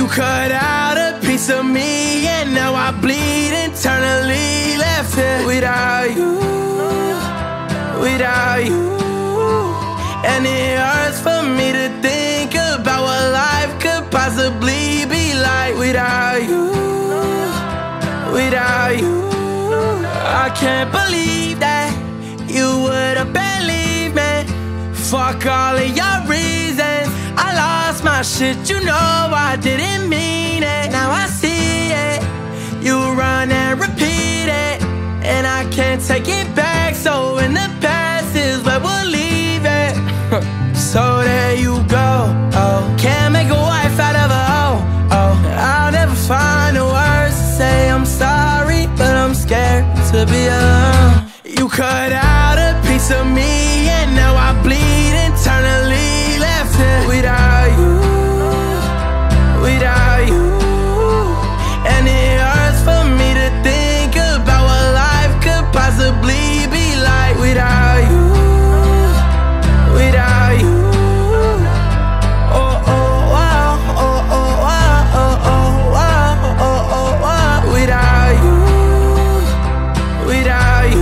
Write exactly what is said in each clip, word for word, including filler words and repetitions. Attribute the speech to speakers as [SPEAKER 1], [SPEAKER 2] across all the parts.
[SPEAKER 1] cut out a piece of me, and now I bleed internally. Left here without you, without you. And it hurts for me to think about what life could possibly be like without you, without you. I can't believe that you would've believed me. Fuck all of your reasons. I lost my shit, you know I didn't mean it. Now I see it, you run and repeat it, and I can't take it back. So in the past is where we'll leave it. So there you go, oh. Can't make a wife out of a hoe, oh. I'll never find the words to say I'm sorry, but I'm scared to be alone. You cut out a piece of me, and now I bleed internally. Left here without you, without you. And it hurts for me to think about what life could possibly be like without you, without you. Oh, oh, wow, oh, oh, wow, oh, oh, wow, oh, oh, wow. Without you, without you.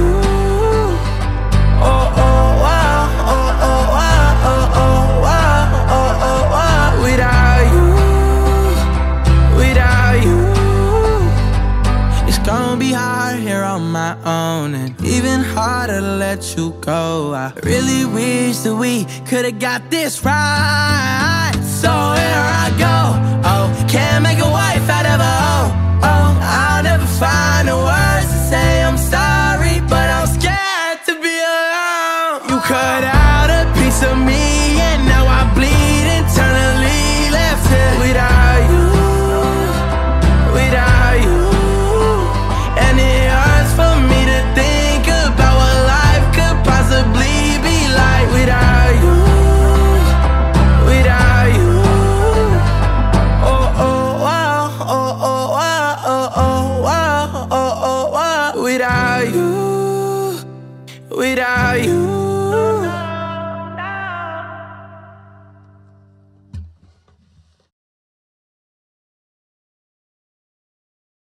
[SPEAKER 1] Oh, oh, wow, oh, oh, wow, oh, oh, wow, oh, oh, wow. Without you, without you. It's gonna be hard here on my own, and even harder to let you go. I really wish that we could've got this right. So here I go, oh. Can't make a wife out of a hoe, oh. I'll never find the words to say I'm sorry, but I'm scared to be alone. You cut out a piece of me, and now I bleed internally. Left here without you, without you. And it hurts for me to think about what life could possibly be like without you, without you. Oh, oh, wow, oh, oh, wow, oh, oh, wow, oh, oh, wow. Without you, without you.